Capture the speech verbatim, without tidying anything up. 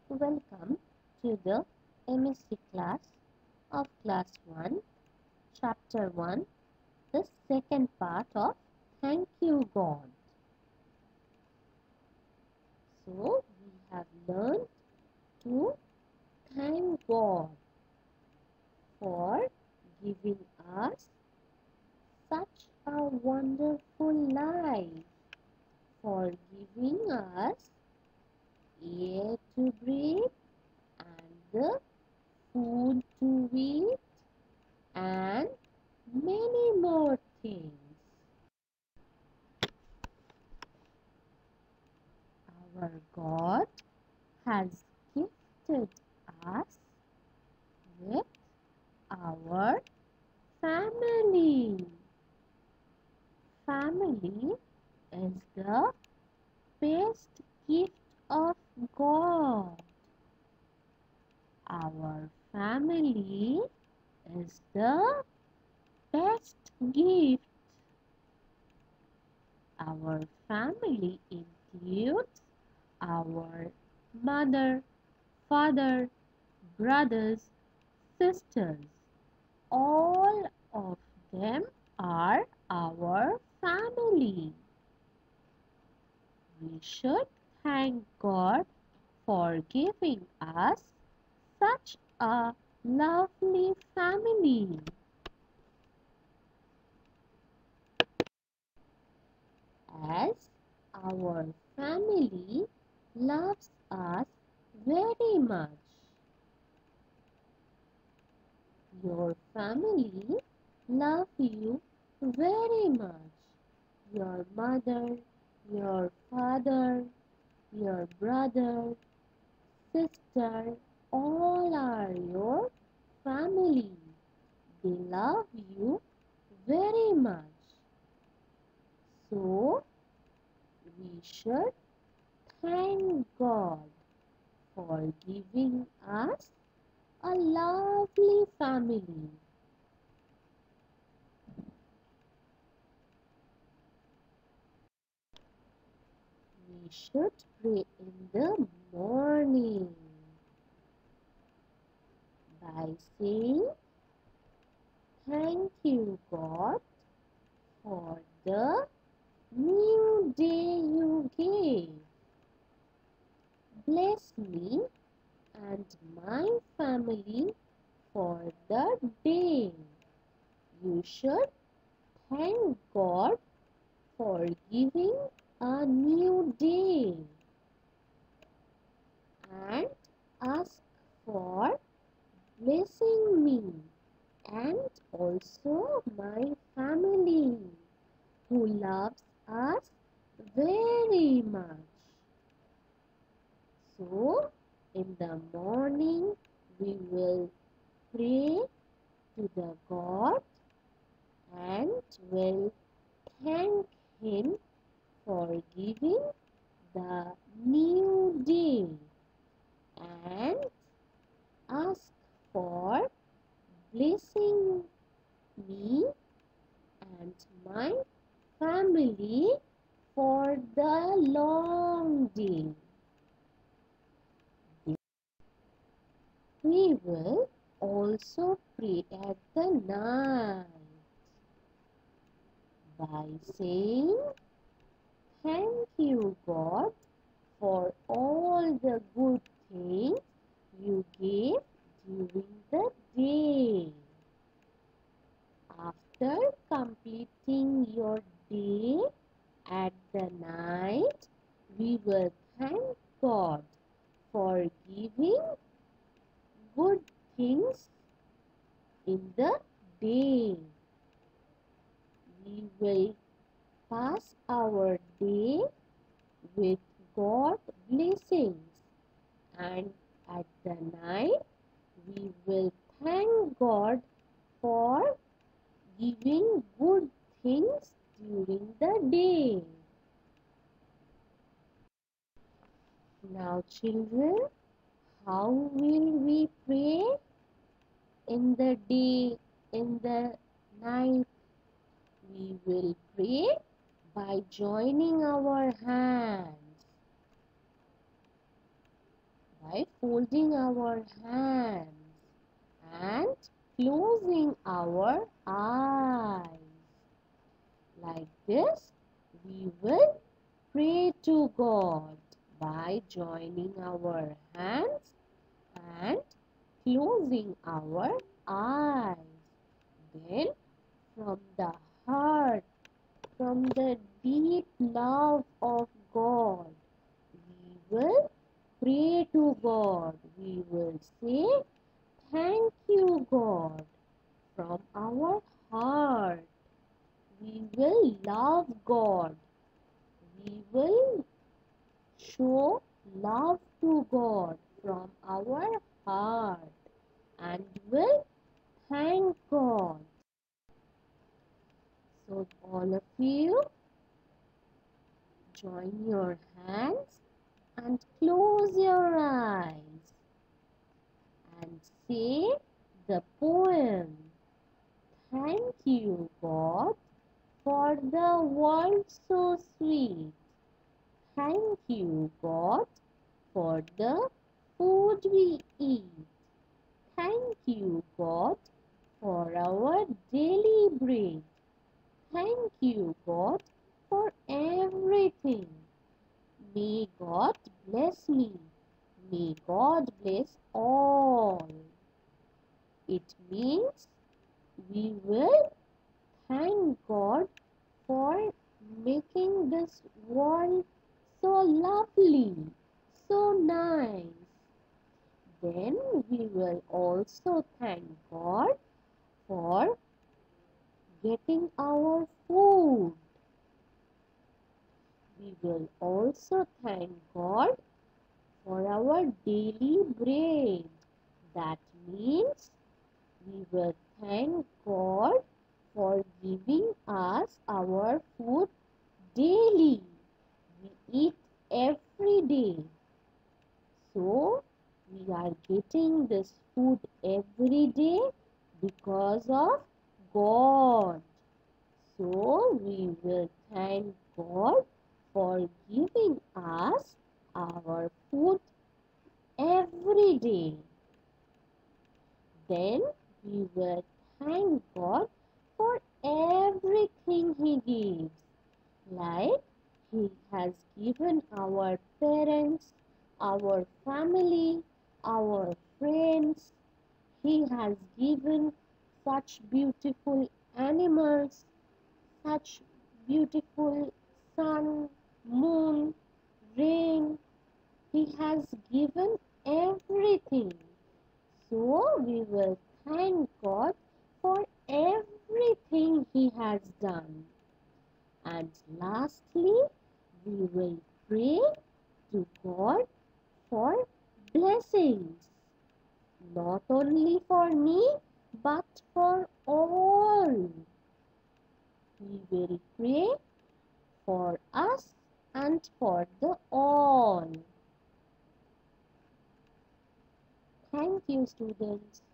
Welcome to the M S C class of Class one, Chapter one, the second part of Thank You God. So, we have learned to thank God for giving us such a wonderful life, for giving us air to breathe and the food to eat and many more things. Our God has gifted us with our family. Family is the best gift of God. Our family is the best gift. Our family includes our mother, father, brothers, sisters. All of them are our family. We should thank God for giving us such a lovely family. As our family loves us very much. Your family love you very much. Your mother, your father, your brother, sister, all are your family. They love you very much. So, we should thank God for giving us a lovely family. We should pray in the morning by saying, "Thank you, God, for the new day you gave. Bless me and my family for the day." You should thank God for giving a new day and ask for blessing me and also my family who loves us very much. So, in the morning, we will pray to the God and will thank Him for giving the new day and ask for blessing me and my family for the long day. We will also pray at the night by saying, "Thank you, God, for all the good things you gave during the day." After completing your day at the night, we will thank God for giving good things in the day. We will pass our day with God's blessings, and at the night we will thank God for giving good things during the day. Now, children, how will we pray in the day, in the night? We will pray by joining our hands. by folding our hands and closing our eyes. Like this, we will pray to God by joining our hands and closing our eyes. Then, from the heart, from the deep love of God, we will pray to God. We will say, thank you, God, from our heart. We will love God. We will show love to God from our heart and will thank God. So all of you join your hands and close your eyes and say the poem. Thank you, God, for the world so sweet. Thank you, God, for the food we eat. Thank you, God, for our daily bread. Thank you, God, for everything. May God bless me. May God bless all. It means we will thank God for making this world so lovely, so nice. Then we will also thank God for getting our food. We will also thank God for our daily bread. That means we will thank God for giving us our food daily. We eat every day. So, we are getting this food every day because of God. So, we will thank God for giving us our food every day. Then we will thank God for everything He gives. Like He has given our parents, our family, our friends. He has given such beautiful animals, such beautiful sun, moon, rain. He has given everything. So we will thank God for everything He has done. And lastly, we will pray to God for blessings. Not only for me, but for all. We will pray for us and for the all. Thank you, students.